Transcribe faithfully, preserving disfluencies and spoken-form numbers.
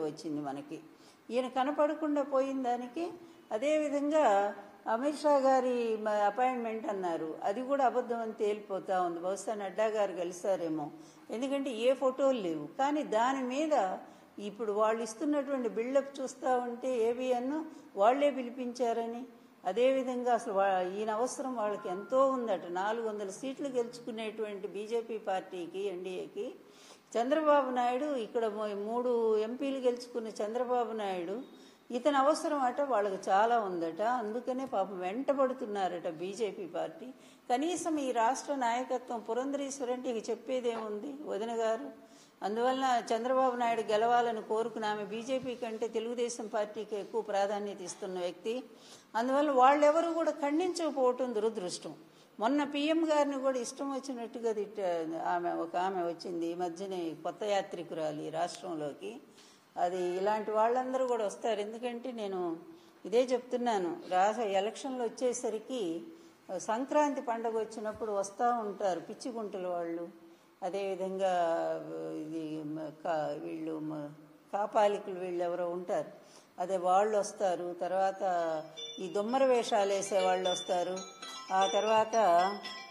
వచ్చింది మనకి. ఈయన కనపడకుండా పోయిన దానికి అదేవిధంగా అమిత్ షా గారి అపాయింట్మెంట్ అన్నారు, అది కూడా అబద్ధం అని తేలిపోతా ఉంది. బహుశా నడ్డా గారు కలిసారేమో, ఎందుకంటే ఏ ఫోటోలు లేవు. కానీ దాని మీద ఇప్పుడు వాళ్ళు ఇస్తున్నటువంటి బిల్డప్ చూస్తూ ఉంటే ఏబిఎన్ వాళ్లే పిలిపించారని, అదేవిధంగా అసలు ఈయన అవసరం వాళ్ళకి ఎంతో ఉందట. నాలుగు వందల సీట్లు గెలుచుకునేటువంటి బీజేపీ పార్టీకి, ఎన్డీఏకి చంద్రబాబు నాయుడు, ఇక్కడ మూడు ఎంపీలు గెలుచుకున్న చంద్రబాబు నాయుడు, ఇతని అవసరం అట వాళ్ళకి చాలా ఉందట. అందుకనే పాపం వెంటబడుతున్నారట బీజేపీ పార్టీ. కనీసం ఈ రాష్ట్ర నాయకత్వం పురంధరేశ్వరంటే ఇక చెప్పేదేముంది వదిన గారు. అందువల్ల చంద్రబాబు నాయుడు గెలవాలని కోరుకున్న ఆమె బీజేపీ కంటే తెలుగుదేశం పార్టీకి ఎక్కువ ప్రాధాన్యత ఇస్తున్న వ్యక్తి. అందువల్ల వాళ్ళెవరూ కూడా ఖండించకపోవటం దురదృష్టం. మొన్న పీఎం గారిని కూడా ఇష్టం వచ్చినట్టుగా తిట్ట ఆమె ఒక ఆమె వచ్చింది ఈ మధ్యనే, కొత్త యాత్రికురాలి రాష్ట్రంలోకి. అది ఇలాంటి వాళ్ళందరూ కూడా వస్తారు. ఎందుకంటే నేను ఇదే చెప్తున్నాను, రాష్ట్ర ఎలక్షన్లు వచ్చేసరికి సంక్రాంతి పండుగ వచ్చినప్పుడు వస్తూ ఉంటారు పిచ్చిగుంటల వాళ్ళు, అదేవిధంగా ఇది వీళ్ళు కాపాలికులు వీళ్ళు ఎవరో ఉంటారు, అదే వాళ్ళు వస్తారు. తర్వాత ఈ దొమ్మర వేషాలు వేసే వాళ్ళు వస్తారు. ఆ తర్వాత